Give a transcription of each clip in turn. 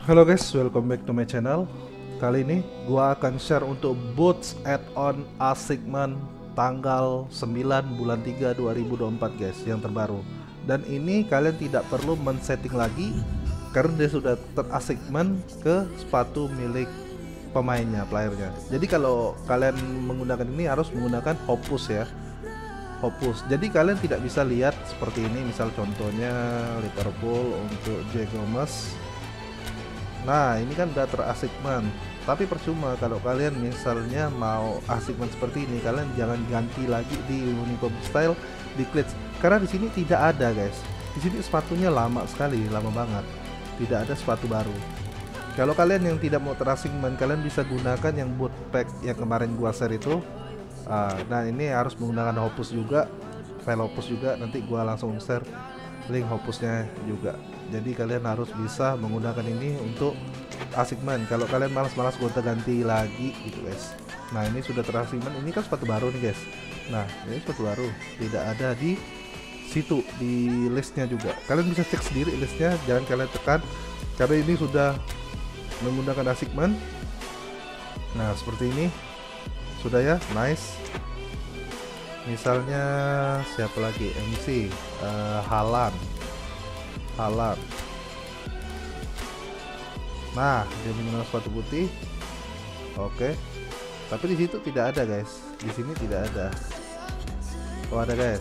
Halo guys, welcome back to my channel. Kali ini gua akan share untuk boots add-on Asigman tanggal 9 bulan 3 2024 guys, yang terbaru. Dan ini kalian tidak perlu men-setting lagi karena dia sudah terasigman ke sepatu milik pemainnya, playernya. Jadi kalau kalian menggunakan ini harus menggunakan Hopus ya. Hopus. Jadi kalian tidak bisa lihat seperti ini, misal contohnya Liverpool untuk Jack Gomez. Nah, ini kan udah terasigman. Tapi percuma kalau kalian misalnya mau asigman seperti ini, kalian jangan ganti lagi di uniform style di cleats. Karena di sini tidak ada, guys. Di sini sepatunya lama sekali, lama banget. Tidak ada sepatu baru. Kalau kalian yang tidak mau terasigman, kalian bisa gunakan yang boot pack yang kemarin gua share itu. Nah, ini harus menggunakan Hopus juga, file Hopus juga. Nanti gua langsung share link Hopusnya juga. Jadi kalian harus bisa menggunakan ini untuk asigman. Kalau kalian malas-malas gonta-ganti lagi gitu guys. Nah, ini sudah terasigman. Ini kan sepatu baru nih guys. Nah, ini sepatu baru, tidak ada di situ di listnya juga. Kalian bisa cek sendiri listnya, jangan kalian tekan karena ini sudah menggunakan asigman. Nah, seperti ini sudah ya, nice. Misalnya siapa lagi, MC Haaland. Nah, dia menggunakan sepatu putih. Oke. Tapi di situ tidak ada, guys. Di sini tidak ada. Oh, ada, guys.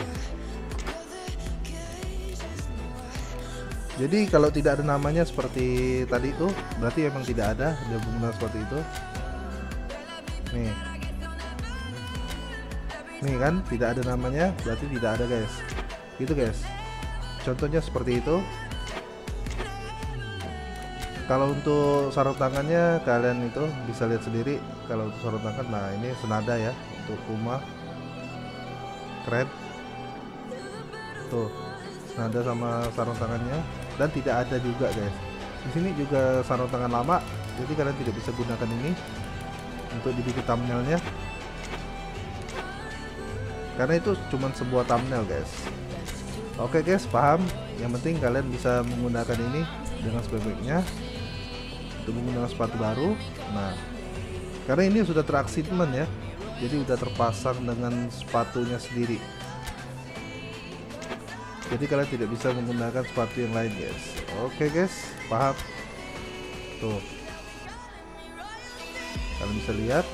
Jadi kalau tidak ada namanya seperti tadi itu, berarti emang tidak ada dia menggunakan sepatu itu. Nih. Nih kan, tidak ada namanya, berarti tidak ada, guys. Gitu, guys. Contohnya seperti itu. Kalau untuk sarung tangannya kalian itu bisa lihat sendiri. Kalau untuk sarung tangan, nah ini senada ya untuk Puma, keren tuh, senada sama sarung tangannya. Dan tidak ada juga guys di sini juga sarung tangan lama, jadi kalian tidak bisa gunakan ini untuk dibikin thumbnailnya karena itu cuma sebuah thumbnail guys. Oke guys, paham? Yang penting kalian bisa menggunakan ini dengan sebaik-baiknya untuk menggunakan sepatu baru. Nah, karena ini sudah terasigman ya, jadi udah terpasang dengan sepatunya sendiri. Jadi kalian tidak bisa menggunakan sepatu yang lain guys. Oke guys, paham? Tuh, kalian bisa lihat.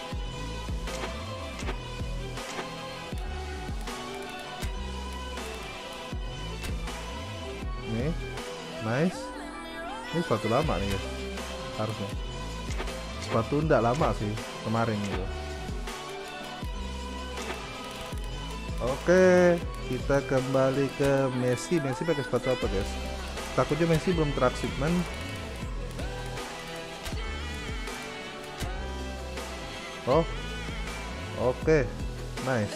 Nih, nice. Ini sepatu lama nih guys, harusnya. Sepatu enggak lama sih, kemarin gitu. Oke, kita kembali ke Messi. Messi pakai sepatu apa guys? Takutnya Messi belum terasigman. Oh, oke, nice.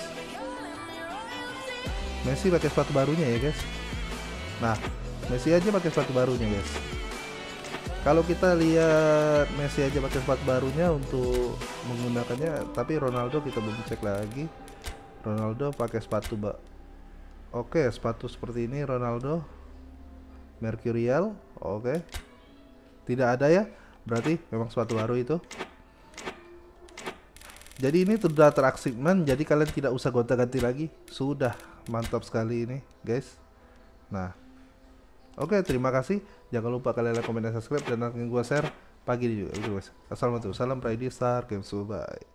Messi pakai sepatu barunya ya guys. Nah, Messi aja pakai sepatu barunya guys. Kalau kita lihat Messi aja pakai sepatu barunya untuk menggunakannya, tapi Ronaldo kita belum cek lagi. Ronaldo pakai sepatu oke, sepatu seperti ini Ronaldo Mercurial. Oke, tidak ada ya, berarti memang sepatu baru itu. Jadi ini sudah terasigman, jadi kalian tidak usah gonta-ganti lagi. Sudah mantap sekali ini guys. Nah, oke, terima kasih. Jangan lupa kalian like, komen, dan subscribe, dan nanti gua share pagi juga guys. Assalamualaikum, salam Pride Star Games, bye.